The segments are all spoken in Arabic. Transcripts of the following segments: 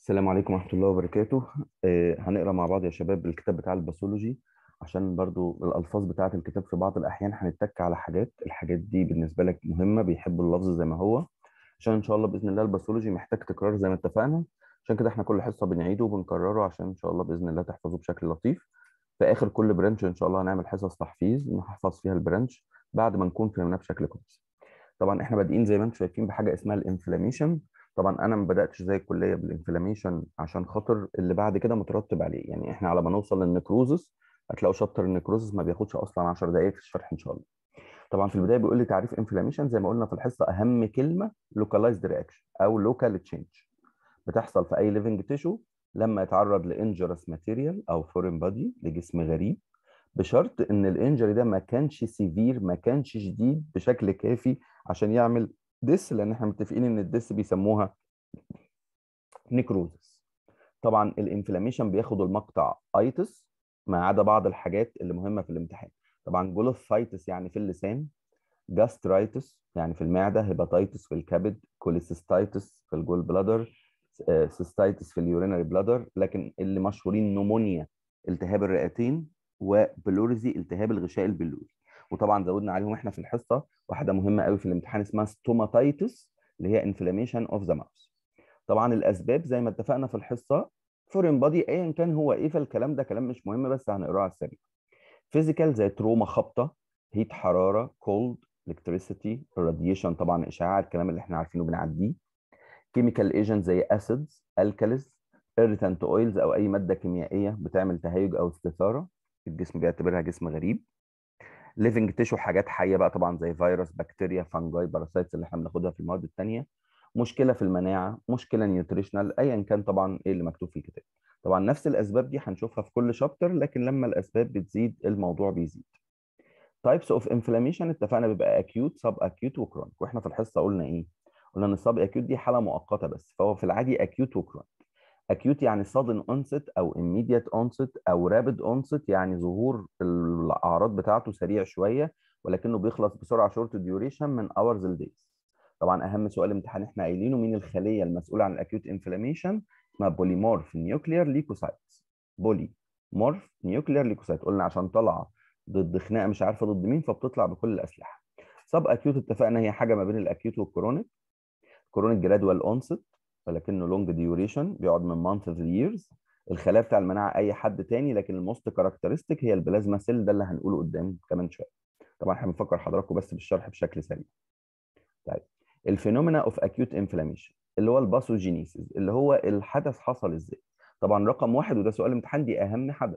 السلام عليكم ورحمة الله وبركاته. هنقرا مع بعض يا شباب الكتاب بتاع الباثولوجي، عشان برضو الألفاظ بتاعة الكتاب في بعض الأحيان هنتك على الحاجات دي بالنسبة لك مهمة، بيحب اللفظ زي ما هو، عشان إن شاء الله بإذن الله الباثولوجي محتاج تكرار زي ما اتفقنا. عشان كده احنا كل حصة بنعيده وبنكرره عشان إن شاء الله بإذن الله تحفظه بشكل لطيف. في آخر كل برانش إن شاء الله هنعمل حصص تحفيظ نحفظ فيها البرانش بعد ما نكون فهمناه بشكل كويس. طبعا احنا بادئين زي ما انتم شايفين بحاجه اسمها الانفلاميشن. طبعا انا ما بداتش زي الكليه بالانفلاميشن عشان خاطر اللي بعد كده مترتب عليه، يعني احنا على ما نوصل للنكروزس هتلاقوا شابتر النكروزس ما بياخدش اصلا 10 دقائق في الشرح ان شاء الله. طبعا في البدايه بيقول لي تعريف انفلاميشن زي ما قلنا في الحصه، اهم كلمه لوكالايزد رياكشن او لوكال تشينج بتحصل في اي ليفنج تيشو لما يتعرض لانجرس ماتيريال او فورين بادي لجسم غريب، بشرط ان الانجري ده ما كانش سيفير، ما كانش شديد بشكل كافي عشان يعمل ديس، لان احنا متفقين ان الديس بيسموها نيكروزس. طبعا الانفلاميشن بياخد المقطع ايتس ما عدا بعض الحاجات اللي مهمه في الامتحان. طبعا جلوفايتس يعني في اللسان، جاسترايتس يعني في المعده، هيباتيتس في الكبد، كوليسيستايتس في الجول بلادر، سيستايتس في اليورينري بلادر، لكن اللي مشهورين نمونيا التهاب الرئتين، وبلوريزي التهاب الغشاء البلوري. وطبعا زودنا عليهم احنا في الحصه واحده مهمه قوي في الامتحان اسمها ستوماتيتس اللي هي انفلاميشن اوف ذا ماوث. طبعا الاسباب زي ما اتفقنا في الحصه فورين بادي ايا كان هو ايه، فالكلام ده كلام مش مهم بس هنقراه على السريع. فيزيكال زي تروما خبطه، هيت حراره، كولد، الكتريسيتي، راديشن طبعا اشعاع، الكلام اللي احنا عارفينه بنعديه. كيميكال ايجنت زي اسيدز، الكاليز، ايريتانت اويلز او اي ماده كيميائيه بتعمل تهيج او استثاره الجسم بيعتبرها جسم غريب. ليفنج تيشو حاجات حيه بقى طبعا زي فيروس، بكتيريا، فانجاي، باراسايتس اللي احنا بناخدها في المواد الثانيه. مشكله في المناعه، مشكله نيوتريشنال، ايا كان طبعا ايه اللي مكتوب في الكتاب. طبعا نفس الاسباب دي هنشوفها في كل شابتر، لكن لما الاسباب بتزيد الموضوع بيزيد. تايبس اوف انفلاميشن اتفقنا بيبقى اكيوت، سب اكيوت، وكرونيك. واحنا في الحصه قلنا ايه؟ قلنا ان السب اكيوت دي حاله مؤقته بس، فهو في العادي اكيوت وكرونيك. اكيوت يعني sudden onset او immediate onset او rapid onset، يعني ظهور الاعراض بتاعته سريع شويه ولكنه بيخلص بسرعه short duration من hours ل days. طبعا اهم سؤال امتحان احنا قايلينه، مين الخليه المسؤوله عن الاكيوت انفلاميشن؟ اسمها بوليمورف نيوكليير ليكوسايتس. بولي مورف نيوكليير ليكوسايت، قلنا عشان طالعه ضد خناقه مش عارفه ضد مين فبتطلع بكل الاسلحه. سب اكيوت اتفقنا هي حاجه ما بين الاكيوت والكرونيك. كرونيك جرادوال اونست ولكنه لونج ديوريشن بيقعد من مانث ليرز. الخلايا بتاع المناعه اي حد تاني، لكن الموست كاركترستيك هي البلازما سيل، ده اللي هنقوله قدام كمان شويه. طبعا احنا بنفكر حضراتكم بس بالشرح بشكل سريع. طيب الفينومينا اوف اكيوت انفلاميشن اللي هو الباثوجينيسيس، اللي هو الحدث حصل ازاي. طبعا رقم واحد وده سؤال امتحان، دي اهم حدث.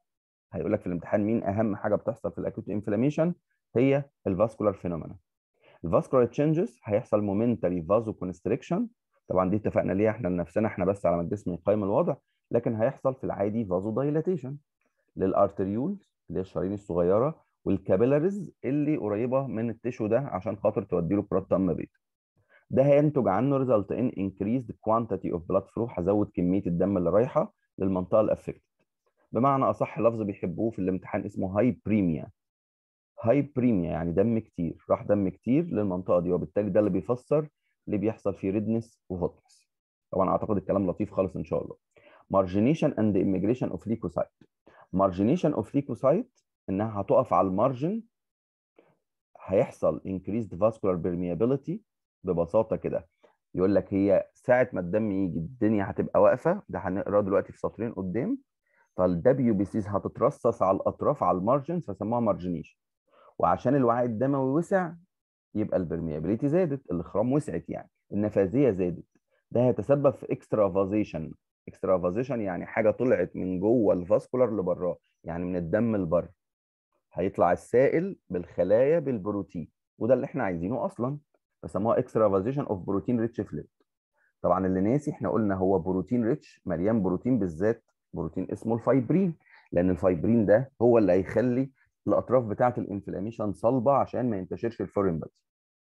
هيقول لك في الامتحان مين اهم حاجه بتحصل في الاكيوت انفلاميشن؟ هي الفاسكولار فينومينا. الفاسكولار تشينجز هيحصل مومنتري فازو كونستريكشن، طبعا دي اتفقنا ليها احنا لنفسنا احنا بس على ما الجسم يقيم الوضع، لكن هيحصل في العادي فازو دايلاتيشن للارتريولز اللي هي الشرايين الصغيره، والكابيلاريز اللي قريبه من التيشو ده عشان خاطر تودي له كرات دم بيضاء. ده هينتج عنه ريزلت ان انكريزد كوانتيتي اوف بلاد فلو، هزود كميه الدم اللي رايحه للمنطقه الافكتد. بمعنى اصح لفظ بيحبوه في الامتحان اسمه هايبريميا. هايبريميا يعني دم كتير، راح دم كتير للمنطقه دي، وبالتالي ده اللي بيفسر اللي بيحصل فيه ريدنس وهوتنس. طبعا اعتقد الكلام لطيف خالص ان شاء الله. مارجينيشن اند immigration اوف ليكوسايت. مارجينيشن اوف ليكوسايت انها هتقف على المارجن، هيحصل increased vascular permeability. ببساطه كده يقول لك هي ساعه ما الدم يجي الدنيا هتبقى واقفه، ده هنقراه دلوقتي في سطرين قدام. فالدبليو بي سيز هتترصص على الاطراف على المارجنز فسموها مارجينيشن. وعشان الوعاء الدموي وسع يبقى البرميابيليتي زادت، الاخرام وسعت يعني النفاذيه زادت. ده هيتسبب في اكسترافازيشن. اكسترافازيشن يعني حاجه طلعت من جوه الفاسكولار لبراه، يعني من الدم لبره. هيطلع السائل بالخلايا بالبروتين، وده اللي احنا عايزينه اصلا، فسموها اكسترافازيشن اوف بروتين ريتش فلويد. طبعا اللي ناسي احنا قلنا هو بروتين ريتش مليان بروتين، بالذات بروتين اسمه الفايبرين، لان الفايبرين ده هو اللي هيخلي الاطراف بتاعه الانفلاميشن صلبه عشان ما ينتشرش الفورين بادي.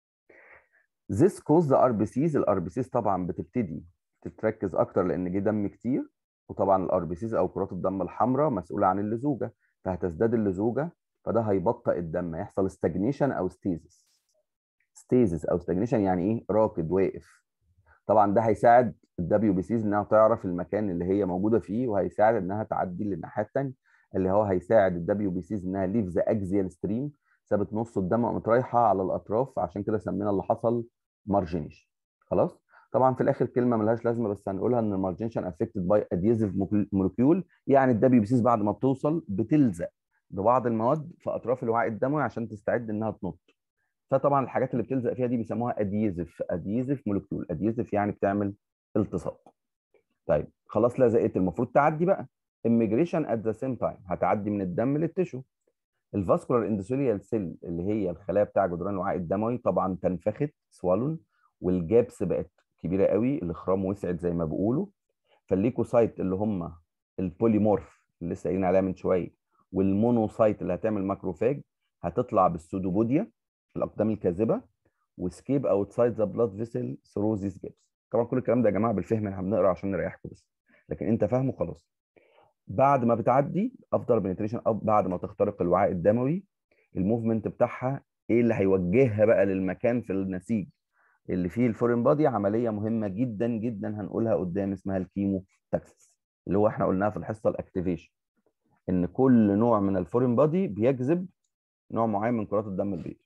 This cause the RBCs. الار بي سيز طبعا بتبتدي تتركز اكتر لان جه دم كتير، وطبعا الار بي سيز او كرات الدم الحمراء مسؤوله عن اللزوجه، فهتزداد اللزوجه، فده هيبطئ الدم، يحصل stagnation او ستيزس. ستيزس او stagnation يعني ايه؟ راكد واقف. طبعا ده هيساعد الدبليو بي سيز انها تعرف المكان اللي هي موجوده فيه، وهيساعد انها تعدي للناحيه الثانيه، اللي هو هيساعد الدبليو بي سيز انها ليف ذا اكزيال ستريم، سابت نص الدم وقامت رايحه على الاطراف، عشان كده سمينا اللي حصل مارجينيشن. خلاص. طبعا في الاخر كلمه ملهاش لازمه بس هنقولها، ان المارجينيشن افكتد باي اديزيف مولكيول، يعني الدبليو بي سيز بعد ما بتوصل بتلزق ببعض المواد في اطراف الوعاء الدموي عشان تستعد انها تنط. فطبعا الحاجات اللي بتلزق فيها دي بيسموها اديزيف مولكيول. اديزيف يعني بتعمل التصاق. طيب خلاص لزقت، المفروض تعدي بقى. immigration at the same time، هتعدي من الدم للتشو. الفاسكولار اندوثيليال سيل اللي هي الخلايا بتاع جدران الوعاء الدموي طبعا تنفخت سوالون، والجابس بقت كبيره قوي، الاخرام وسعت زي ما بيقولوا. فالليكوسايت اللي هم البوليمورف اللي لسه قايلين عليها من شويه، والمونوسايت اللي هتعمل ماكروفاج، هتطلع بالسودوبوديا الاقدام الكاذبه، وسكيب اوتسايد ذا بلاد فيسل ثرو ذيس جيبس. طبعا كل الكلام ده يا جماعه بالفهم، احنا بنقرا عشان نريحكم بس، لكن انت فاهمه خلاص. بعد ما بتعدي افتر بنتريشن، او بعد ما تخترق الوعاء الدموي، الموفمنت بتاعها ايه اللي هيوجهها بقى للمكان في النسيج اللي فيه الفورين بادي؟ عمليه مهمه جدا جدا هنقولها قدام اسمها الكيمو تاكسس، اللي هو احنا قلناها في الحصه الاكتيفيشن، ان كل نوع من الفورين بادي بيجذب نوع معين من كرات الدم البيضاء.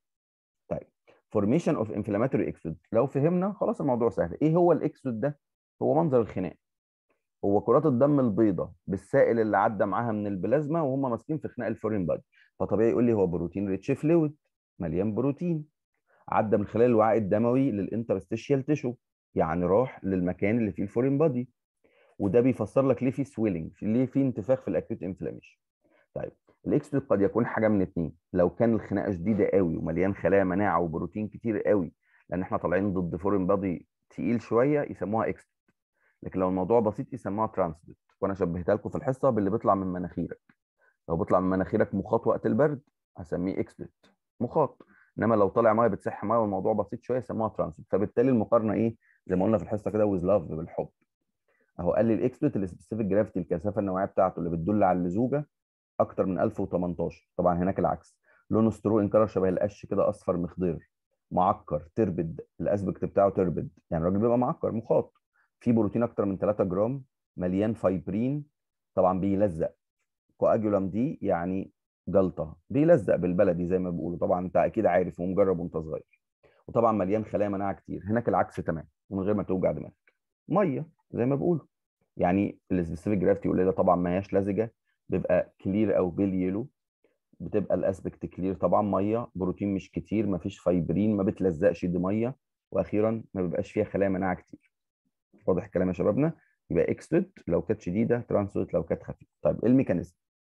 طيب فورميشن اوف انفلاماتوري اكسود، لو فهمنا خلاص الموضوع سهل. ايه هو الاكسود ده؟ هو منظر الخناق، هو كرات الدم البيضاء بالسائل اللي عدى معاها من البلازما وهم ماسكين في خناق الفورين بادي. فطبيعي يقول لي هو بروتين ريتش فلويد، مليان بروتين، عدى من خلال الوعاء الدموي للانترستيشيال تيشو، يعني راح للمكان اللي فيه الفورين بادي. وده بيفسر لك ليه في سويلنج، ليه في انتفاخ في الاكيوت انفلاميشن. طيب الاكسود قد يكون حاجه من اتنين، لو كان الخناقه شديده قوي ومليان خلايا مناعه وبروتين كتير قوي، لان احنا طالعين ضد فورين بادي تقيل شويه، يسموها اكسود. لكن لو الموضوع بسيط يسموها ترانسدوت، وانا شبهتها لكم في الحصه باللي بيطلع من مناخيرك. لو بيطلع من مناخيرك مخاط وقت البرد هسميه اكسود، مخاط. انما لو طالع ميه بتسح ميه والموضوع بسيط شويه يسموها ترانسدوت. فبالتالي المقارنه ايه؟ زي ما قلنا في الحصه كده، ويز لاف، بالحب. اهو قال لي الاكسود السبيسيفيك جرافيتي، الكثافه النوعيه بتاعته اللي بتدل على اللزوجه اكتر من 1018. طبعا هناك العكس، لونه سترو ان كلر، شبه القش كده، اصفر مخضر، معكر، تربد، الاسبكت بتاعه تربد، يعني الراجل بيبقى معكر مخاط. فيه بروتين اكتر من 3 جرام، مليان فايبرين، طبعا بيلزق. كواجولام دي يعني جلطه، بيلزق بالبلدي زي ما بيقولوا، طبعا انت اكيد عارف ومجرب وانت صغير. وطبعا مليان خلايا مناعه كتير. هناك العكس تمام، ومن غير ما توجع دماغك، ميه زي ما بيقولوا. يعني السبيسيفيك جرافيتي قليله طبعا، ما هياش لزجه، بيبقى كلير او بيل يلو، بتبقى الاسبكت كلير طبعا، ميه، بروتين مش كتير، ما فيش فايبرين، ما بتلزقش، دي ميه. واخيرا ما بيبقاش فيها خلايا مناعه كتير. واضح الكلام يا شبابنا؟ يبقى اكستود لو كانت شديده، ترانسود لو كانت خفيفه. طيب ايه الميكانيزم؟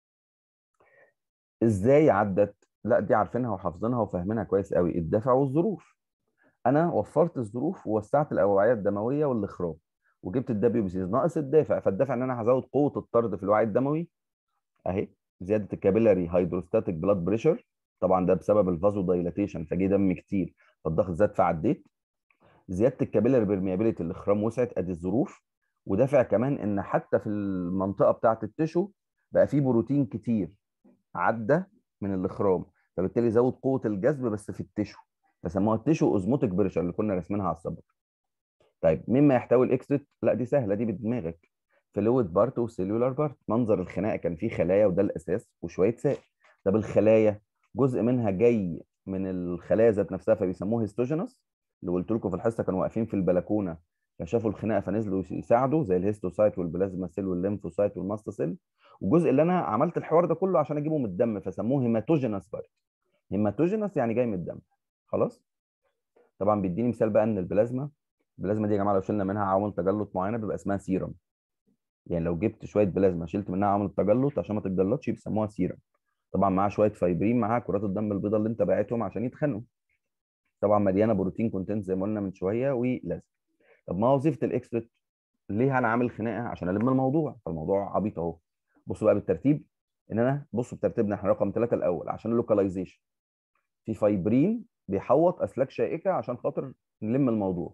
ازاي عدت؟ لا دي عارفينها وحافظينها وفاهمينها كويس قوي، الدافع والظروف. انا وفرت الظروف ووسعت الاوعيه الدمويه والاخراج، وجبت الدبليو بي سيز، ناقص الدافع. فالدافع ان انا هزود قوه الطرد في الوعي الدموي اهي، زياده الكابيلاري هيدروستاتيك بلاد بريشر، طبعا ده بسبب الفازو دايلاتيشن، فجه دم كتير فالضغط زاد فعديت. زياده الكابيلاري بيرميابيليتي، الاخرام وسعت، ادي الظروف. ودافع كمان ان حتى في المنطقه بتاعه التشو بقى فيه بروتين كتير عدى من الاخرام، فبالتالي زود قوه الجذب بس في التشو، فسموها التشو اوزموتيك بريشر اللي كنا راسمينها على السبق. طيب مما يحتوي الاكسوت؟ لا دي سهله، دي بدماغك. فلويد بارت وسيلولار بارت. منظر الخناقه كان فيه خلايا وده الاساس، وشويه سائل. طب الخلايا جزء منها جاي من الخلايا ذات نفسها فبيسموه هيستوجينوس، اللي قلت لكم في الحصه كانوا واقفين في البلكونه فشافوا الخناقه فنزلوا يساعدوا، زي الهيستوسايت والبلازما سيل والليمفوسايت والماست سيل. وجزء اللي انا عملت الحوار ده كله عشان اجيبه من الدم فسموه هيماتوجينوس بارت. هيماتوجينوس يعني جاي من الدم. خلاص. طبعا بيديني مثال بقى ان البلازما دي يا جماعه لو شلنا منها عوامل تجلط معينه بيبقى اسمها سيرم. يعني لو جبت شويه بلازما شلت منها عوامل التجلط عشان ما تتجلطش بيسموها سيرم. طبعا معاها شويه فايبرين، معاها كرات الدم البيضاء اللي انت باعتهم عشان يتخنوا. طبعا مليانه بروتين كونتنت زي ما قلنا من شويه ولازم. طب ما وظيفه الاكسبت؟ ليه انا عامل خناقه؟ عشان الم الموضوع، فالموضوع عبيط اهو. بصوا بقى بالترتيب، ان انا بصوا بترتيبنا احنا رقم 3 الاول عشان اللوكاليزيشن، في فايبرين بيحوط اسلاك شائكه عشان خاطر نلم الموضوع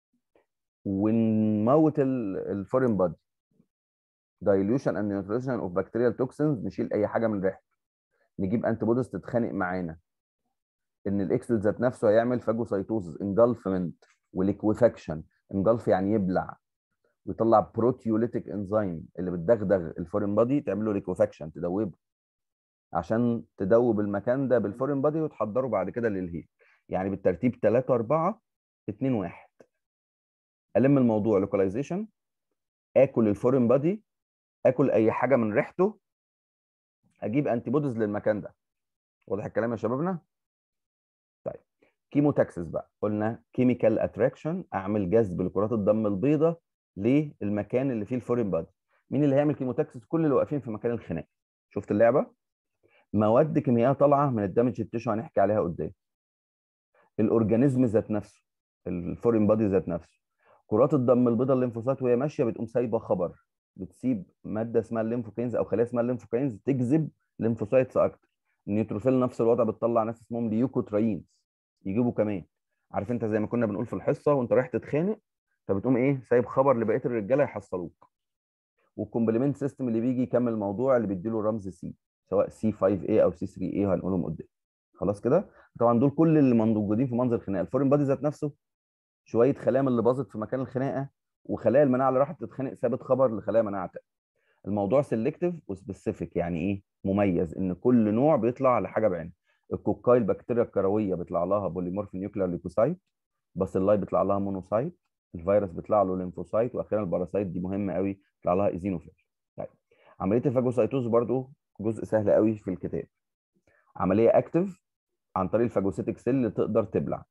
ونموت الفورين بادي. دايلوشن اند نيوتريشن اوف بكتيريال توكسينز، نشيل اي حاجه من ريحته. نجيب انتي بوديز تتخانق معانا. ان الاكسل ذات نفسه هيعمل فاجوسايتوزز، انجلفمنت وليكويفاكشن، انجلف يعني يبلع، ويطلع بروتيوليتيك انزيم اللي بتدغدغ الفورين بادي، تعمل له ليكوفاكشن، تدوبه عشان تدوب المكان ده بالفورين بادي وتحضره بعد كده للهيل. يعني بالترتيب 3 4 2 1. الم الموضوع لوكاليزيشن، اكل الفورين بادي، اكل اي حاجه من ريحته، اجيب انتي بوديز للمكان ده. واضح الكلام يا شبابنا؟ طيب كيموتاكسس بقى، قلنا كيميكال اتراكشن، اعمل جذب لكرات الدم البيضاء للمكان اللي فيه الفورين بادي. مين اللي هيعمل كيموتاكسس؟ كل اللي واقفين في مكان الخناق. شفت اللعبه؟ مواد كيميائيه طالعه من الدمج التيشو هنحكي عليها قدام. الاورجانيزم ذات نفسه، الفورين بادي ذات نفسه، كرات الدم البيضاء الليمفوسايت وهي ماشيه بتقوم سايبه خبر، بتسيب ماده اسمها الليمفوكينز او خلايا اسمها الليمفوكينز تجذب ليمفوسايتس اكتر. النيوتروفيل نفس الوضع، بتطلع ناس اسمهم ليوكوتراينز يجيبوا كمان. عارف انت زي ما كنا بنقول في الحصه وانت رايح تتخانق، فبتقوم ايه سايب خبر لبقيه الرجاله يحصلوك. والكومبلمنت سيستم اللي بيجي يكمل الموضوع اللي بيديله رمز سي، سواء سي 5 اي او سي 3 اي هنقولهم قدام. خلاص كده. طبعا دول كل اللي موجودين في منظر الخناقه. الفورين بادي ذات نفسه شويه خلايا من اللي باظت في مكان الخناقه، وخلايا المناعه اللي راحت تتخانق سابت خبر لخلايا مناعه تانية. الموضوع سيلكتيف وسبيسيفيك، يعني ايه مميز؟ ان كل نوع بيطلع لحاجه بعينها. الكوكاي البكتيريا الكرويه بيطلع لها بوليمورف نيوكلير ليكوسايت، باسيلاي بيطلع لها مونوسايت، الفيروس بيطلع له ليمفوسايت، واخيرا الباراسايت دي مهمه قوي بيطلع لها ايزينوفيل. طيب عمليه الفاجوسايتوز برضو جزء سهل قوي في الكتاب. عمليه اكتف عن طريق الفاجوسيتك سيل اللي تقدر تبلع.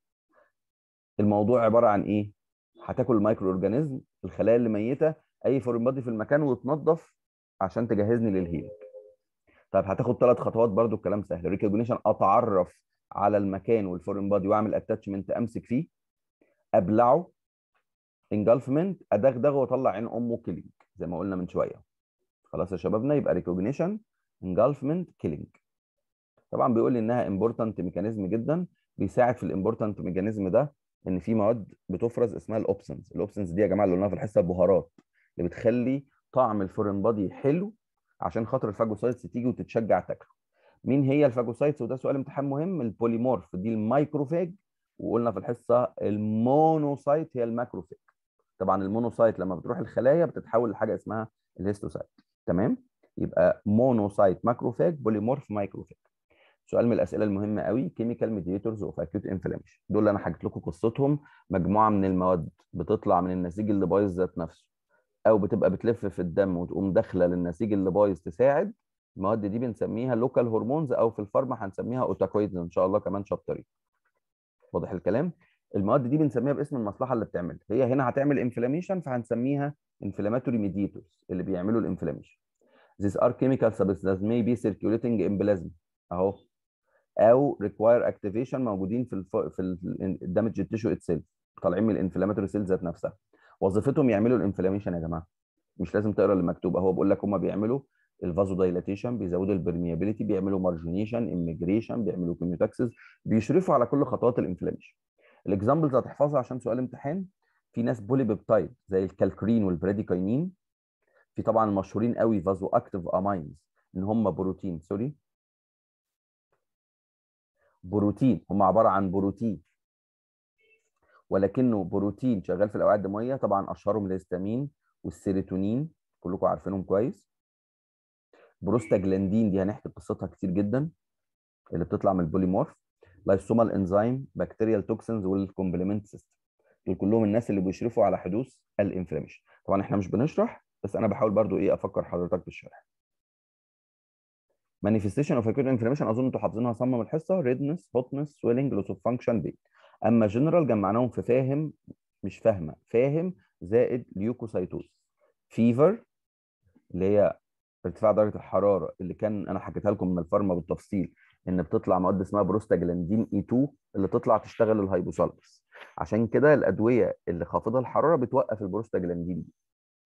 الموضوع عباره عن ايه؟ هتاكل المايكرو اورجانيزم، الخلايا اللي ميته، اي فورين بادي في المكان، وتنظف عشان تجهزني للهيل. طيب هتاخد 3 خطوات برضو، الكلام سهل. ريكوجنيشن، اتعرف على المكان والفورين بادي واعمل اتاتشمنت امسك فيه. ابلعه. انجلفمنت، ادغدغه واطلع عين امه، كيلينج زي ما قلنا من شويه. خلاص يا شبابنا، يبقى ريكوجنيشن، انجلفمنت، كيلينج. طبعا بيقول لي انها امبورتنت ميكانيزم جدا. بيساعد في الامبورتنت ميكانيزم ده ان في مواد بتفرز اسمها الاوبسنز. الاوبسنز دي يا جماعه اللي قلناها في الحصه البهارات، اللي بتخلي طعم الفورين بادي حلو عشان خاطر الفاجوسايتس تيجي وتتشجع تاكله. مين هي الفاجوسايتس؟ وده سؤال امتحان مهم. البوليمورف دي المايكروفاج، وقلنا في الحصه المونوسايت هي الماكروفاج. طبعا المونوسايت لما بتروح الخلايا بتتحول لحاجه اسمها الهيستوسايت. تمام. يبقى مونوسايت ماكروفاج، بوليمورف مايكروفاج. سؤال من الاسئله المهمه قوي، كيميكال ميديتورز اوف اكيوت انفلاميشن، دول اللي انا حكيت لكم قصتهم. مجموعه من المواد بتطلع من النسيج اللي بايظ ذات نفسه، او بتبقى بتلف في الدم وتقوم داخله للنسيج اللي بايظ تساعد. المواد دي بنسميها لوكال هرمونز، او في الفارما هنسميها اوتاكويدز ان شاء الله كمان شابترين. واضح الكلام؟ المواد دي بنسميها باسم المصلحه اللي بتعملها. هي هنا هتعمل انفلاميشن فهنسميها انفلاماتوري ميديتورز اللي بيعملوا الانفلاميشن. These are chemical substances that may be circulating in plasma اهو، او ريكواير اكتيفيشن، موجودين في الدامج التيشو اتسيلف، طالعين من الانفلاماتوري سيلز ذات نفسها. وظيفتهم يعملوا الانفلاميشن يا جماعه. مش لازم تقرا اللي مكتوب، اهو بقول لك هم بيعملوا الفازو دايلاتيشن، بيزودوا البرميابيليتي، بيعملوا مارجينيشن، اميجريشن، بيعملوا كيميوتاكسس، بيشرفوا على كل خطوات الانفلاميشن. الاكزامبلز هتحفظها عشان سؤال امتحان. في ناس بولي بيبتايد زي الكالكرين والبراديكاينين. في طبعا المشهورين قوي فازو اكتيف امينز، ان هم بروتين، سوري، بروتين، هم عباره عن بروتين ولكنه بروتين شغال في الاوعيه الدمويه. طبعا اشهرهم الهستامين والسيروتونين، كلكم عارفينهم كويس. بروستاجلاندين دي هنحكي قصتها كتير جدا، اللي بتطلع من البوليمورف. لايسومال انزيم، بكتيريال توكسينز، والكومبلمنت سيستم. دول كلهم الناس اللي بيشرفوا على حدوث الانفلاميشن. طبعا احنا مش بنشرح، بس انا بحاول برضو ايه افكر حضرتك بالشرح. مانيفستيشن اوف اكيوت انفلاميشن اظن انتوا حافظينها صم من الحصه، ريدنس، هوتنس، سويلنج، لوس اوف فانكشن، بين. اما جنرال جمعناهم في فاهم مش فاهمه، فاهم زائد ليوكوسايتوز. فيفر اللي هي ارتفاع درجه الحراره، اللي كان انا حكيتها لكم من الفارما بالتفصيل، ان بتطلع مواد اسمها بروستاجلاندين اي 2 اللي تطلع تشتغل الهيبوثالاموس. عشان كده الادويه اللي خافضه الحراره بتوقف البروستاجلاندين دي.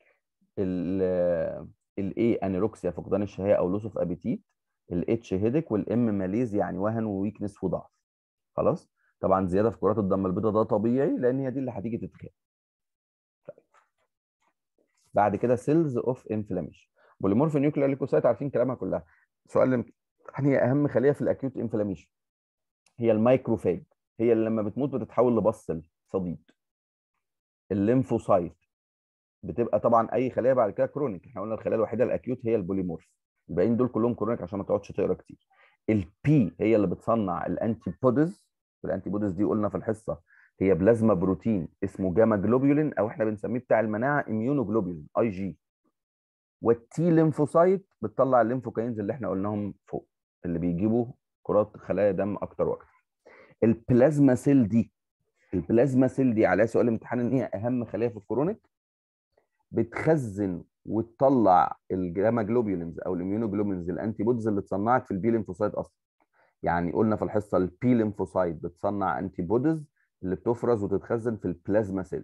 الاي انيروكسيا، فقدان الشهيه او لوس اوف ابيتيت. الاتش هيدك، والام ماليز يعني وهن وويكنس وضعف. خلاص. طبعا زياده في كرات الدم البيضاء ده طبيعي، لان هي دي اللي هتيجي تتخانق. بعد كده سيلز اوف انفلاميشن. بوليمورف نيوكلير ليكوسايت عارفين كلامها كلها. سؤال هي اهم خليه في الاكيوت انفلاميشن؟ هي المايكروفاج. هي اللي لما بتموت بتتحول لبصل صديد. الليمفوسايت بتبقى طبعا اي خليه بعد كده كرونيك، احنا قلنا الخليه الوحيده الاكيوت هي البوليمورف، الباقيين دول كلهم كرونيك عشان ما تقعدش تقرا كتير. البي هي اللي بتصنع الانتي بوديز، والانتي بوديز دي قلنا في الحصه هي بلازما بروتين اسمه جاما جلوبيولين، او احنا بنسميه بتاع المناعه اميونوجلوبيولين اي جي. والتي ليمفوسايت بتطلع الليمفوكاينز اللي احنا قلناهم فوق، اللي بيجيبوا كرات خلايا دم اكتر واكتر. البلازما سيل دي، البلازما سيل دي عليها سؤال امتحان ان هي اهم خليه في الكرونيك، بتخزن وتطلع الجاما جلوبيولينز او الاميونوجلوبيولينز الانتي بوديز اللي اتصنعت في البي ليمفوسايت اصلا. يعني قلنا في الحصه البي ليمفوسايت بتصنع انتي بوديز اللي بتفرز وتتخزن في البلازما سيل.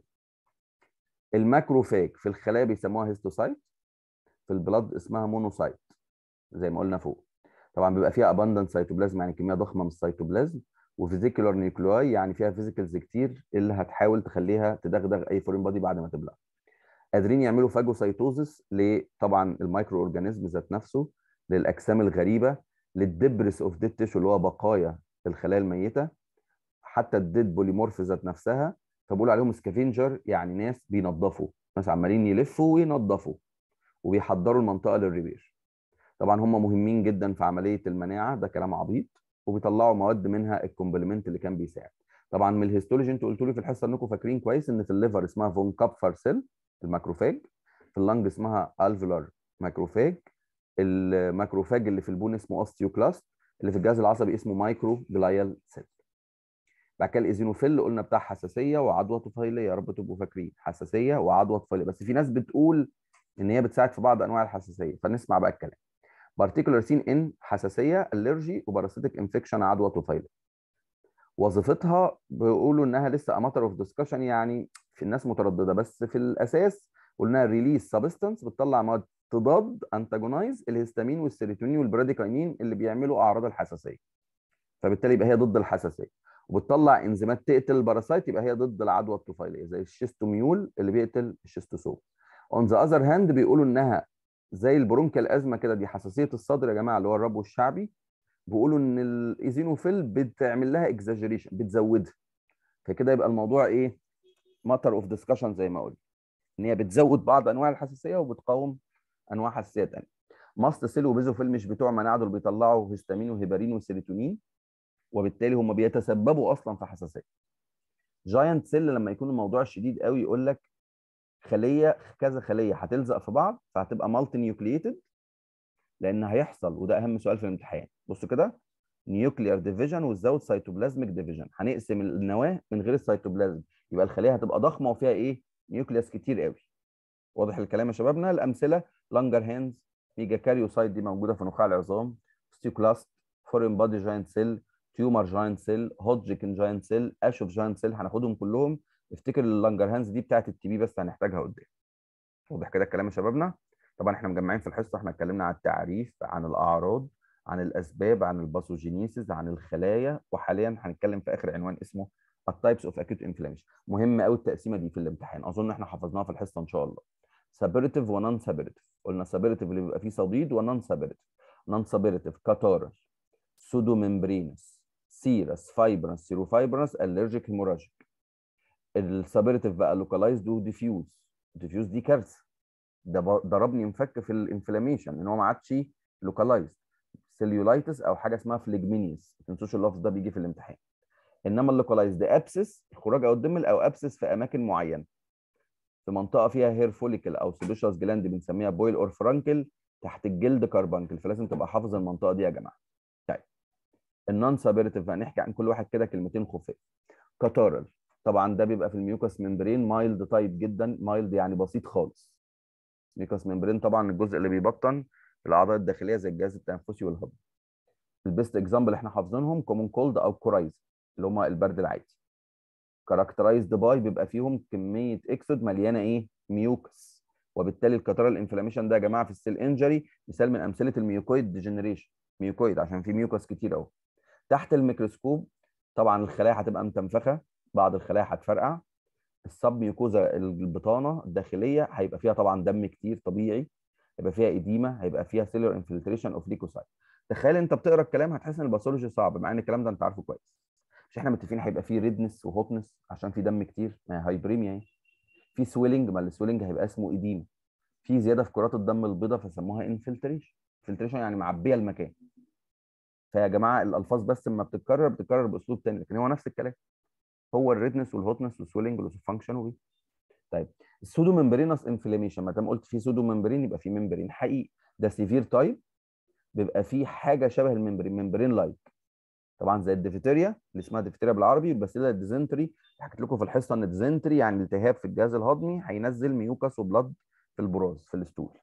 الماكروفاج في الخلايا بيسموها هيستوسايت، في البلاد اسمها مونوسايت زي ما قلنا فوق. طبعا بيبقى فيها اباندنت سيتوبلازم يعني كميه ضخمه من السيتوبلازم، وفيزيكولار نيوكلياي يعني فيها فيزيكلز كتير اللي هتحاول تخليها تدغدغ اي فورين بادي بعد ما تبلع. قادرين يعملوا فاجوسايتوزس طبعا المايكرو اورجانيزم ذات نفسه، للاجسام الغريبه، للدبرس اوف ديد تيشو اللي هو بقايا الخلايا الميته، حتى الديد بوليمورف ذات نفسها. فبقول عليهم سكافينجر، يعني ناس بينظفوا، ناس عمالين يلفوا وينظفوا وبيحضروا المنطقه للريبير. طبعا هم مهمين جدا في عمليه المناعه، ده كلام عبيط، وبيطلعوا مواد منها الكومبلمنت اللي كان بيساعد. طبعا من الهيستولوجي انتوا قلتوا لي في الحصه انكم فاكرين كويس ان في الليفر اسمها فون كابفر سيل الماكروفاج، في اللنج اسمها الفيولار ماكروفاج، الماكروفاج اللي في البون اسمه اوستيوكلاست، اللي في الجهاز العصبي اسمه مايكرو جلايال سيل. بعد كده الايزينوفيل قلنا بتاع حساسيه وعدوى طفيليه، يا رب تبقوا فاكرين حساسيه وعدوى طفيليه، بس في ناس بتقول ان هي بتساعد في بعض انواع الحساسيه، فنسمع بقى الكلام. بارتيكولار سين ان حساسيه الرجي وباراسيتك انفكشن عدوى طفيليه. وظيفتها بيقولوا انها لسه اماتر اوف ديسكشن، يعني في الناس متردده، بس في الاساس قلنا ريليز سبستانس بتطلع مواد تضاد انتاجونايز الهستامين والسيروتونين والبراديكاينين اللي بيعملوا اعراض الحساسيه، فبالتالي يبقى هي ضد الحساسيه. وبتطلع انزيمات تقتل الباراسايت، يبقى هي ضد العدوى الطفيليه زي الشيستوميول اللي بيقتل الشيستوسوم. اون ذا اذر هاند بيقولوا انها زي البرونكيال ازمه كده، دي حساسيه الصدر يا جماعه اللي هو الربو الشعبي، بيقولوا ان الايزينوفيل بتعمل لها اكزاجريشن، بتزودها. فكده يبقى الموضوع ايه؟ ماتر اوف ديسكشن زي ما قلت، ان هي بتزود بعض انواع الحساسيه وبتقاوم انواع حساسيه ثانيه. ماست سيل وبيزوفيل مش بتوع مناعه، دول بيطلعوا هيستامين وهيبارين وسيروتونين، وبالتالي هم بيتسببوا اصلا في حساسيه. جاينت سيل لما يكون الموضوع شديد قوي يقول لك خليه كذا خليه هتلزق في بعض فهتبقى مالتي نيوكلييتد، لان هيحصل، وده اهم سؤال في الامتحان، بص كده، نيوكليير ديفيجن وزاوت سيتوبلازميك ديفيجن، هنقسم النواه من غير السيتوبلازم، يبقى الخليه هتبقى ضخمه وفيها ايه؟ نيوكليوس كتير قوي. واضح الكلام يا شبابنا؟ الامثله لانجر هانز، ميجا كاريوسايت دي موجوده في نخاع العظام، ستيوكلاست، فورين بادي جاينت سيل، تيومر جاينت سيل، هودجكن جاينت سيل، اشوف جاينت سيل، هناخدهم كلهم. افتكر اللانجر هانز دي بتاعت التي بي بس هنحتاجها قدام. واضح كده الكلام يا شبابنا؟ طبعا احنا مجمعين في الحصه، احنا اتكلمنا عن التعريف، عن الاعراض، عن الاسباب، عن الباثوجينيسيس، عن الخلايا، وحاليا هنتكلم في اخر عنوان اسمه التايبس اوف اكيوت انفلاميشن. مهم قوي التقسيمه دي في الامتحان، اظن احنا حفظناها في الحصه ان شاء الله. سابيريتيف ونون سابيريتيف، قلنا سابيريتيف اللي بيبقى فيه صديد، ونون سابيريتيف. نون سابيريتيف كاتارال، سودو ممبرينس، سيرس، فايبرنس، سيروفايبرنس، الرجيك، هيموراجيك. السابيريتيف بقى لوكالايزد وديفيوز. ديفيوز دي كارثه، ده ضربني مفك في الانفلاميشن ان هو ما عادش لوكالايزد. سيليولايتس او حاجه اسمها فليجمينيس، ما تنسوش اللفظ ده بيجي في الامتحان. انما اللوكالايزد ابسس، خراج او الدمل، او ابسس في اماكن معينه، في منطقه فيها هير فوليكل او سيبوشاس جلاند بنسميها بويل اور فرانكل، تحت الجلد كاربانكل، فلازم تبقى حافظ المنطقه دي يا جماعه. طيب النون سابيرتيف بقى نحكي عن كل واحد كده كلمتين خفاف. كاتارل، طبعا ده بيبقى في الميوكاس ممبرين، مايلد تايب جدا، مايلد يعني بسيط خالص. ميوكاس ممبرين طبعا الجزء اللي بيبطن الاعضاء الداخليه زي الجهاز التنفسي والهضم. البيست اكزامبل احنا حافظينهم كومون كولد او كورايز اللي هم البرد العادي. كاركترايزد باي بيبقى فيهم كميه اكسود مليانه ايه؟ ميوكس. وبالتالي الكاترال انفلاميشن ده يا جماعه في السيل انجري مثال من امثله الميوكويد ديجنريشن، ميوكويد عشان في ميوكس كتير اهو. تحت الميكروسكوب طبعا الخلايا هتبقى متنفخه، بعض الخلايا هتفرقع. السب ميوكوزا البطانه الداخليه هيبقى فيها طبعا دم كتير طبيعي، هيبقى فيها اديمه، هيبقى فيها سيلولار انفلتريشن اوف ليكوسايت. تخيل انت بتقرا الكلام هتحس ان الباثولوجي صعب، مع ان الكلام ده انت عارفه كويس. مش احنا متفقين هيبقى فيه ريدنس وهوتنس عشان في دم كتير؟ ما هي هايبريميا اهي. في سويلنج، ما السويلنج هيبقى اسمه ايديما. في زياده في كرات الدم البيضاء فسموها انفلتريشن. انفلتريشن يعني معبيه المكان. فيا جماعه الالفاظ بس لما بتتكرر باسلوب تاني، لكن هو نفس الكلام. هو الريدنس والهوتنس والسويلنج واللوس فانكشن وبي. طيب السودو ممبرينس انفلاميشن، ما دام قلت في سودو ممبرين يبقى في ممبرين حقيقي. ده سيفير تايب، بيبقى فيه حاجه شبه الممبرين، ممبرين لايك. طبعا زي الديفتيريا اللي اسمها ديفتيريا بالعربي، بس ده الديزنتري. حكيت لكم في الحصه ان الديزنتري يعني التهاب في الجهاز الهضمي، هينزل ميوكاس وبلد في البراز في الستول.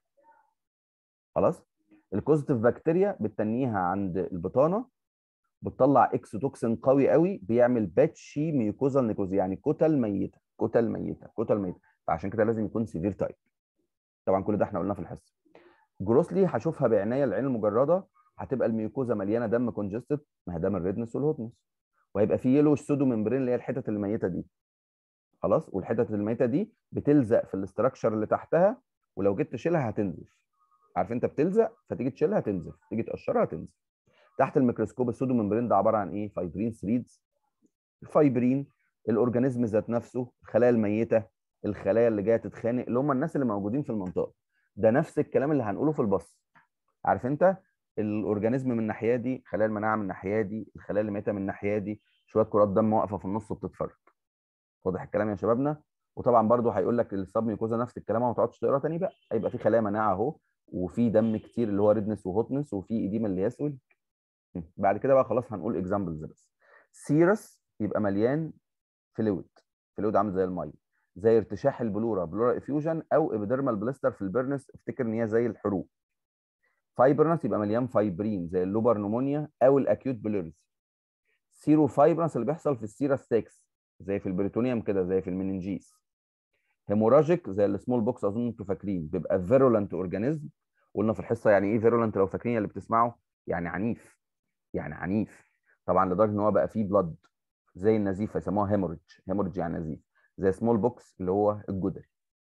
خلاص. الكوزيتيف بكتيريا بتتنيها عند البطانه، بتطلع اكسوتوكسين قوي قوي، بيعمل باتشي ميوكوزال نيكوزي، يعني كتل ميته كتل ميته كتل ميته. فعشان كده لازم يكون سيفير تايب. طبعا كل ده احنا قلناه في الحصه. جروسلي هشوفها بعنايه العين المجرده، هتبقى الميوكوزا مليانه دم كونجستد، ما هي ده من الريدنس والهوتنس. وهيبقى في يلوش سودو ممبرين اللي هي الحتت الميته دي. خلاص. والحتت الميته دي بتلزق في الاستراكشر اللي تحتها، ولو جيت تشيلها هتنزف. عارف انت بتلزق فتيجي تشيلها تنزف، تيجي تقشرها تنزف. تحت الميكروسكوب السودو ممبرين ده عباره عن ايه؟ فايبرين ثريدز. الفايبرين الاورجانيزم ذات نفسه، الخلايا الميته، الخلايا اللي جايه تتخانق، اللي هم الناس اللي موجودين في المنطقه. ده نفس الكلام اللي هنقوله في البص. عارف انت الاورجانيزم من الناحيه دي، خلايا المناعه من الناحيه دي، الخلايا اللي ميته من الناحيه دي، شويه كرات دم واقفه في النص بتتفرج. واضح الكلام يا شبابنا؟ وطبعا برضو هيقول لك السب ميوكوزا نفس الكلام، وما تقعدش تقرا تاني بقى. هيبقى في خلايا مناعه اهو، وفي دم كتير اللي هو ريدنس وهوتنس، وفي ايديما اللي هي سويل. بعد كده بقى خلاص هنقول اكزامبلز بس. سيرس يبقى مليان فلويد. فلويد عامل زي الميه، زي ارتشاح البلورا، بلورا افيوجن، او ابيدرمال بليستر في البرنس، افتكر ان هي زي الحروق. فايبرنس يبقى مليان فايبرين زي اللوبر نمونيا او الاكيوت بلوريز. سيرو فايبرنس اللي بيحصل في السيرا 6، زي في البريتونيوم كده، زي في المننجيس. هيموراجيك زي السمول بوكس، اظن انتوا فاكرين، بيبقى فيرولنت اورجانيزم. قلنا في الحصه يعني ايه فيرولنت لو فاكرين اللي بتسمعوا، يعني عنيف. يعني عنيف. طبعا لدرجه ان هو بقى فيه بلد زي النزيف، فيسموها هيموريدج. هيموريدج يعني نزيف. زي سمول بوكس اللي هو الجدري.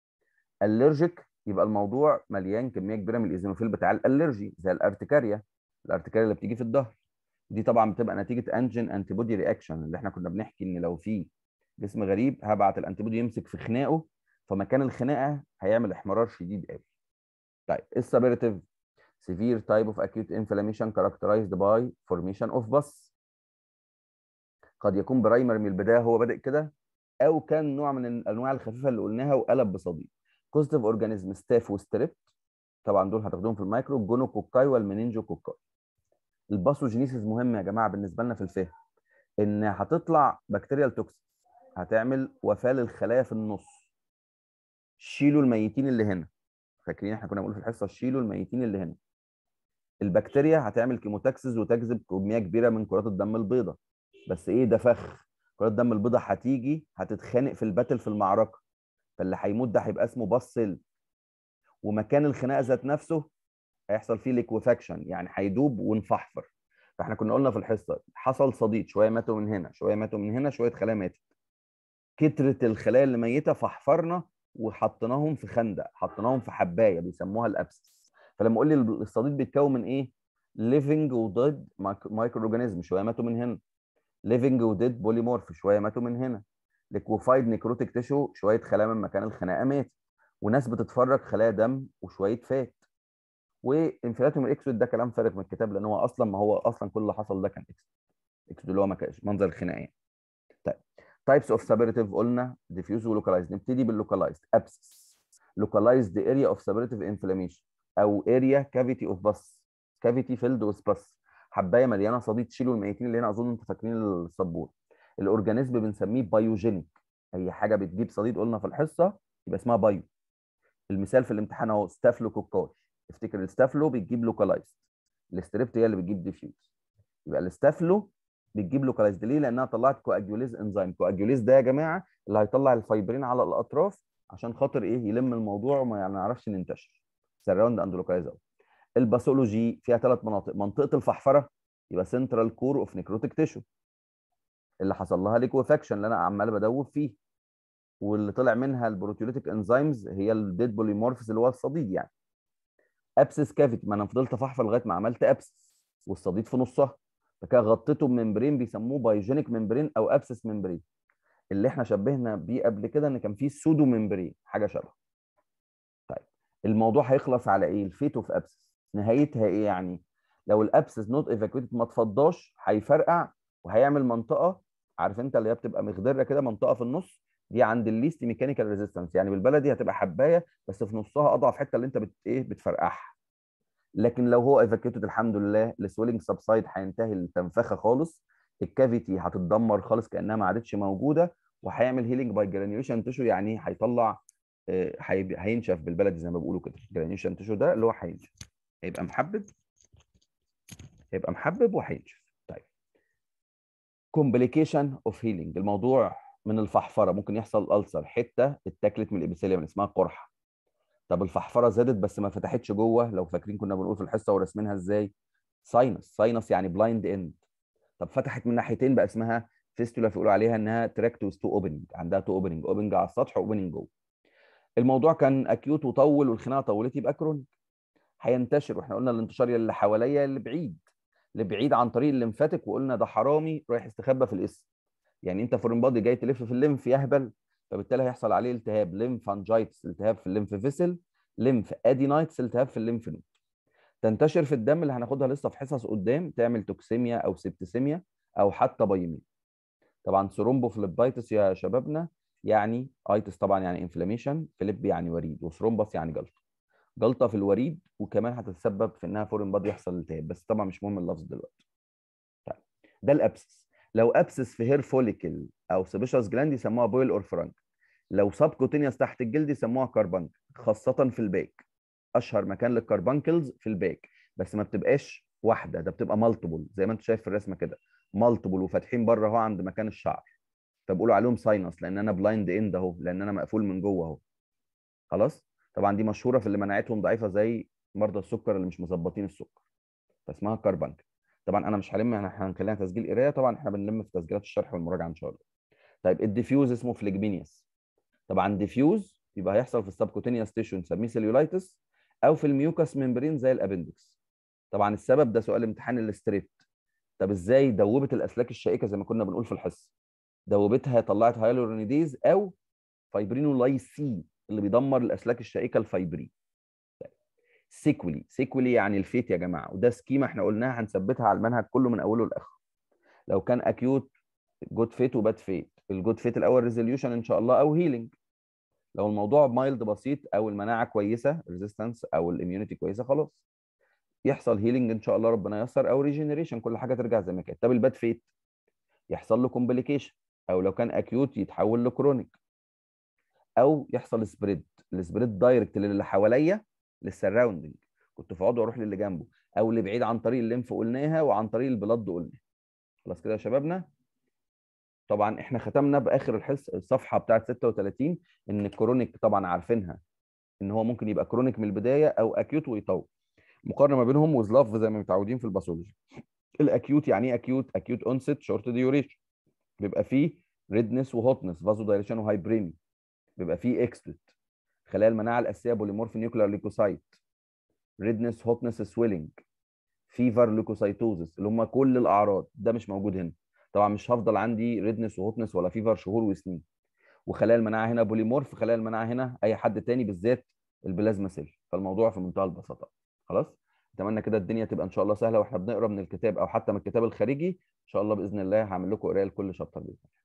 الرجيك يبقى الموضوع مليان كميه كبيره من الايزينوفيل بتاع الالرجي، زي الارتكاريا. الارتكاريا اللي بتيجي في الظهر، دي طبعا بتبقى نتيجه انجين انتي بودي رياكشن، اللي احنا كنا بنحكي ان لو في جسم غريب هبعت الانتي بودي يمسك في خناقه، فمكان الخناقه هيعمل احمرار شديد قوي. طيب السبيرتيف severe type of acute inflammation characterized by formation of pus. قد يكون برايمر من البدايه هو بادئ كده، او كان نوع من الانواع الخفيفه اللي قلناها وقلب بصديد. كوزيتيف اورجانيزم ستاف وستريبت، طبعا دول هتاخدوهم في المايكرو، الجونوكوكاي والمنينجوكوكاي. الباثوجينيسيس مهم يا جماعه بالنسبه لنا في الفهم، ان هتطلع بكتيريال توكسين هتعمل وفاه للخلايا في النص. شيلوا الميتين اللي هنا. فاكرين احنا كنا بنقول في الحصه شيلوا الميتين اللي هنا. البكتيريا هتعمل كيموتاكسس وتجذب كميه كبيره من كرات الدم البيضاء. بس ايه ده فخ، كرات الدم البيضاء هتيجي هتتخانق في الباتل في المعركه، فاللي هيموت ده هيبقى اسمه باسل. ومكان الخناقه ذات نفسه هيحصل فيه ليكوفاكشن، يعني هيدوب ونفحفر. فاحنا كنا قلنا في الحصه حصل صديد، شويه ماتوا من هنا، شويه ماتوا من هنا، شويه خلايا ماتت. كترت الخلايا اللي ميته فحفرنا وحطيناهم في خندق، حطيناهم في حبايه بيسموها الابسس. فلما اقول لي الصديد بيتكون من ايه؟ ليفنج وديد مايكرو اورجانيزم، شويه ماتوا من هنا. ليفنج وديد بوليمورف، شويه ماتوا من هنا. ليكوفايد نيكروتيك تيشو، شويه خلايا من مكان الخناقه مات. وناس بتتفرج خلايا دم وشويه فات. وانفلاتوم الاكسود ده كلام فارغ من الكتاب، لان هو اصلا ما هو اصلا كل اللي حصل ده كان اكسود. اكسود اللي هو منظر الخناقه يعني. طيب تايبس اوف سابيرتيف قلنا ديفيوز ولوكالايزد. نبتدي باللوكالايزد. ابسس لوكالايزد اريا اوف سابيرتيف انفلاميشن، او اريا كافيتي اوف بس، كافيتي فيلد وذ بس. حبايه مليانه صديد، تشيلوا الميتين اللي هنا، اظن انتوا فاكرين السبور. الاورجانيزم بنسميه بايوجينيك. اي حاجه بتجيب صديد قلنا في الحصه يبقى اسمها بايو. المثال في الامتحان اهو ستافلوكوكاي. افتكر الستافلو بتجيب لوكالايزد، الاستريبت هي اللي بتجيب ديفيوز. يبقى الاستافلو بتجيب لوكالايزد ليه؟ لانها طلعت كواجيوليز انزيم. كواجيوليز ده يا جماعه اللي هيطلع الفايبرين على الاطراف عشان خاطر ايه؟ يلم الموضوع وما يعني نعرفش ننتشر. سراوند اند لوكالايز. الباثولوجي فيها ثلاث مناطق. منطقه الفحفره يبقى سنترال كور اوف نيكروتيك تيشو، اللي حصل لها ليكوفاكشن اللي انا عمال بدوب فيه، واللي طلع منها البروتيوليتيك انزيمز هي الديد بوليمورفز اللي هو الصديد يعني. ابسس كافيتي، ما انا فضلت افحفر لغايه ما عملت ابسس والصديد في نصها، فكده غطيته بممبرين بيسموه بايجينيك ممبرين او ابسس ممبرين. اللي احنا شبهنا بيه قبل كده ان كان فيه سودو ممبرين حاجه شبه. طيب الموضوع هيخلص على ايه؟ الفيت اوف ابسس نهايتها ايه يعني؟ لو الابسس نوت ايفاكويتد ما اتفضاش هيفرقع وهيعمل منطقه، عارف انت اللي هي بتبقى مخضره كده، منطقه في النص، دي عند الليست ميكانيكال ريزيستنس، يعني بالبلدي هتبقى حبايه بس في نصها اضعف حته اللي انت بتفرقعها. لكن لو هو ايفاكيوتد الحمد لله السويلنج سبسايد، هينتهي التنفخه خالص، الكافيتي هتتدمر خالص كانها ما عادتش موجوده، وهيعمل هيلينج باي جرانيوليشن تيشو، يعني هيطلع هينشف بالبلدي زي ما بيقولوا كده. جرانيوليشن تيشو ده اللي هو هينشف، هيبقى محبب، هيبقى محبب وهينشف. طيب كومبليكيشن اوف هيلينج، الموضوع من الفحفره ممكن يحصل ألسر، حته اتاكلت من الابيثيليوم اسمها قرحه. طب الفحفره زادت بس ما فتحتش جوه، لو فاكرين كنا بنقول في الحصه ورسمينها ازاي، ساينس، ساينس يعني بلايند اند. طب فتحت من ناحيتين بقى اسمها فيستولا، بيقولوا عليها انها تراكت ويز تو اوبننج، عندها تو اوبننج، اوبننج على السطح واوبننج جوه. الموضوع كان اكيوت وطول والخناقه طولت، يبقى كرونيك. هينتشر، واحنا قلنا الانتشار اللي حواليا اللي بعيد، اللي بعيد عن طريق الليمفاتيك، وقلنا ده حرامي رايح يستخبى في الاسم. يعني انت فورين بادي جاي تلف في الليمف يهبل، فبالتالي هيحصل عليه التهاب، ليمفانجايتس التهاب في الليمف فيسل، ليمف ادينايتس التهاب في الليمف نود، تنتشر في الدم اللي هناخدها لسه في حصص قدام، تعمل توكسيميا او سيبتسيميا او حتى بايميا. طبعا ثرومبوفليبايتس يا شبابنا، يعني ايتس طبعا يعني انفلاميشن، فليب يعني وريد، وثرومبس يعني جلطه، جلطه في الوريد، وكمان هتتسبب في انها فورين بادي يحصل التهاب، بس طبعا مش مهم اللفظ دلوقتي. طيب ده الابسس. لو ابسس في هير فوليكل او سيبيشاس جلاند يسموها بويل اور فرانك. لو سبكوتينيوس تحت الجلد يسموها كاربانك، خاصه في الباك. اشهر مكان للكربانكلز في الباك، بس ما بتبقاش واحده، ده بتبقى مالتيبل زي ما انت شايف في الرسمه كده، مالتيبل وفاتحين بره اهو عند مكان الشعر، فبقولوا عليهم ساينس لان انا بلايند اند اهو، لان انا مقفول من جوه اهو. خلاص. طبعا دي مشهوره في اللي مناعتهم ضعيفه زي مرضى السكر اللي مش مظبطين السكر، فاسمها كربانك. طبعا انا مش هلم، احنا هنخليها تسجيل قرايه، طبعا احنا بنلم في تسجيلات الشرح والمراجعه ان شاء الله. طيب الديفيوز اسمه فليجمينيوس. طبعا ديفيوز يبقى هيحصل في السبكوتينيوس تيشو نسميه سيلولايتس، او في الميوكاس ممبرين زي الابندكس. طبعا السبب ده سؤال امتحان الاستريت. طب ازاي دوبت الاسلاك الشائكه زي ما كنا بنقول في الحصه؟ دوبتها، طلعت هيالورونيديز او فايبرينولايسين اللي بيدمر الاسلاك الشائكه الفايبرين. سيكولي، سيكولي يعني الفيت يا جماعه، وده سكيما احنا قلناها هنثبتها على المنهج كله من اوله لاخره. لو كان اكيوت جود فيت وباد فيت، الجود فيت الاول ريزوليوشن ان شاء الله او هيلينج. لو الموضوع مايلد بسيط او المناعه كويسه ريزيستنس او الاميونيتي كويسه، خلاص يحصل هيلينج ان شاء الله ربنا ييسر، او ريجنريشن كل حاجه ترجع زي ما كانت. طب الباد فيت يحصل له كومبليكيشن، او لو كان اكيوت يتحول لكرونيك، او يحصل سبريد، السبريد دايركت للي حواليا للسراوندنج، كنت في عضو اروح للي جنبه، او اللي بعيد عن طريق الليمف قلناها، وعن طريق البلد قلنا. خلاص كده يا شبابنا. طبعا احنا ختمنا باخر الصفحه بتاعت 36 ان الكرونيك طبعا عارفينها ان هو ممكن يبقى كرونيك من البدايه او اكيوت ويطول. مقارنه ما بينهم وزلاف زي ما متعودين في الباثولوجي. الاكيوت يعني ايه اكيوت؟ اكيوت اونست شورت ديوريشن، بيبقى فيه ريدنس وهوتنس، فازو دايليشن وهايبريمي، بيبقى فيه اكستوت، خلايا المناعه الاساسيه بوليمورف نيوكلير ليكوسايت، ريدنس هوتنس سويلنج، فيفر ليكوسايتوزس، اللي هم كل الاعراض، ده مش موجود هنا. طبعا مش هفضل عندي ريدنس وهوتنس ولا فيفر شهور وسنين. وخلايا المناعه هنا بوليمورف، خلايا المناعه هنا اي حد تاني، بالذات البلازما سيل، فالموضوع في منتهى البساطه. خلاص. اتمنى كده الدنيا تبقى ان شاء الله سهله واحنا بنقرا من الكتاب او حتى من الكتاب الخارجي. ان شاء الله باذن الله هعمل لكم قرايه لكل شابتر باذن الله.